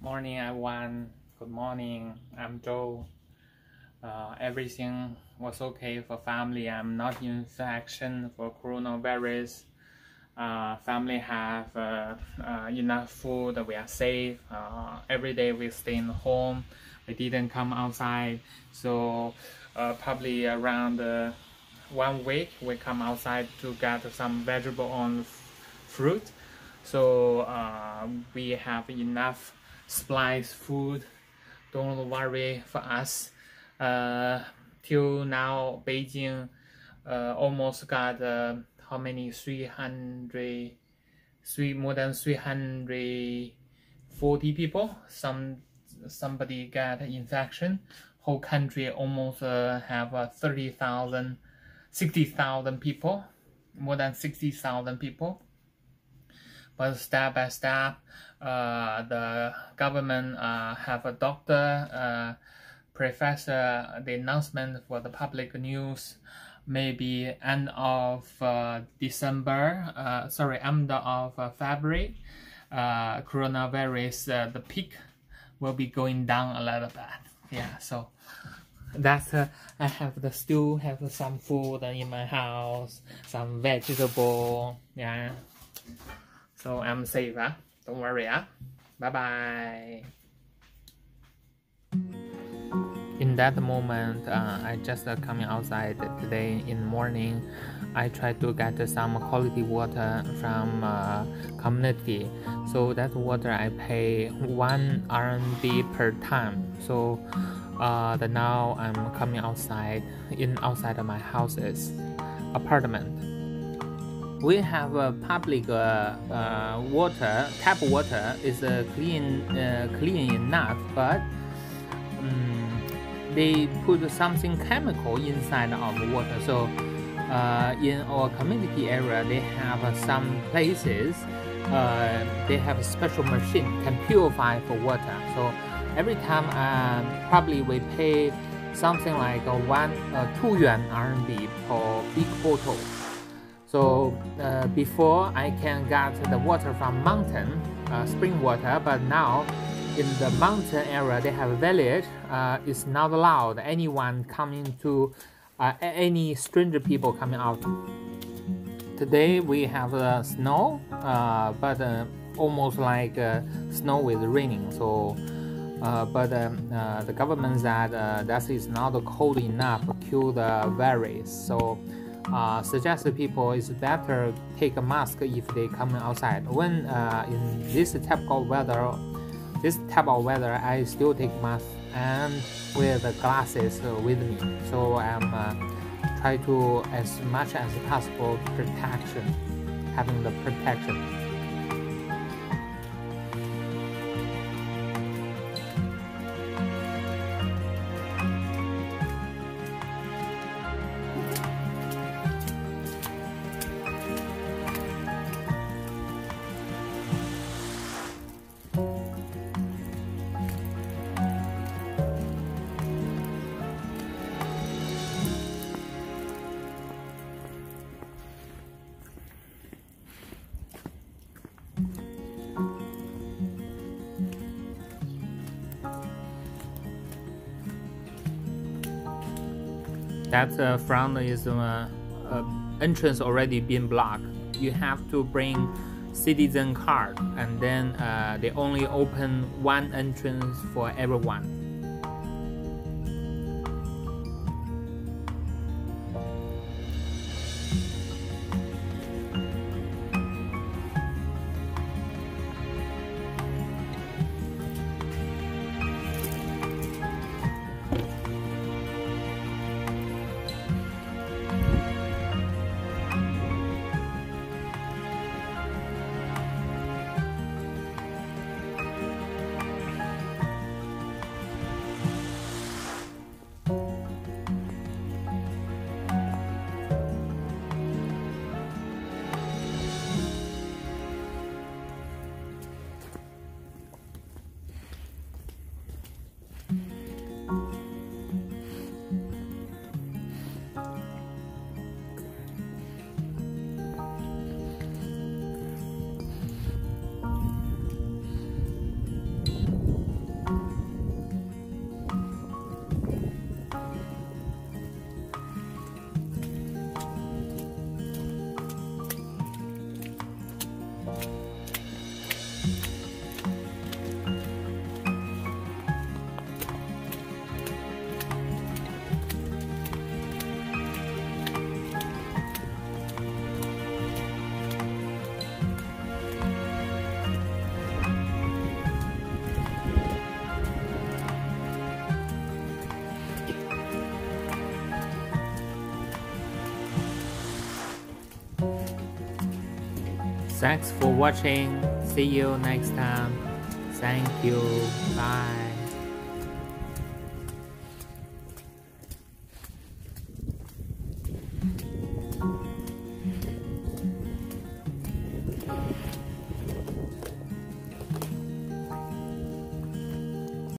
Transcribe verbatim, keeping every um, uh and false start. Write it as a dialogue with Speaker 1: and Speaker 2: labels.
Speaker 1: Morning, everyone. Good morning. I'm Joe. Uh, everything was okay for family. I'm not in infection for coronavirus. Uh, family have uh, uh, enough food. We are safe. Uh, every day we stay in home. We didn't come outside. So uh, probably around uh, one week we come outside to get some vegetable and fruit. So uh, we have enough supplies food. Don't worry for us. Uh, till now, Beijing uh, almost got uh, how many? three hundred, three more than three hundred forty people. Some somebody got infection. Whole country almost uh, have uh, thirty thousand, sixty thousand people, more than sixty thousand people. But step by step, uh, the government uh, have a doctor, uh, professor, the announcement for the public news, maybe end of uh, December, uh, sorry, end of uh, February, uh, coronavirus, uh, the peak will be going down a little bit. Yeah, so that's uh, I have the still have some food in my house, some vegetable, yeah. So I'm safe, huh? Don't worry, huh? Bye-bye. In that moment, uh, I just uh, coming outside today in the morning. I try to get some quality water from uh, community. So that water I pay one R M B per time. So uh, the now I'm coming outside in outside of my house's apartment. We have a public uh, uh, water, tap water is uh, clean, uh, clean enough, but um, they put something chemical inside of the water. So uh, in our community area, they have uh, some places uh, they have a special machine can purify for water. So every time, uh, probably we pay something like a one, uh, two yuan R M B per big bottle. So uh, before I can get the water from mountain, uh, spring water, but now in the mountain area they have a village. Uh, it's not allowed anyone coming to, uh, any stranger people coming out. Today we have uh, snow, uh, but uh, almost like uh, snow with raining. So, uh, but um, uh, the government said uh, that is not cold enough to kill the virus. So. Uh, suggest people is better take a mask if they come outside. When uh, in this type of weather, this type of weather, I still take mask and wear the glasses uh, with me. So I'm uh, try to as much as possible protection, having the protection. That uh, front is uh, uh, entrance already been blocked. You have to bring citizen card, and then uh, they only open one entrance for everyone. Thanks for watching. See you next time. Thank you. Bye.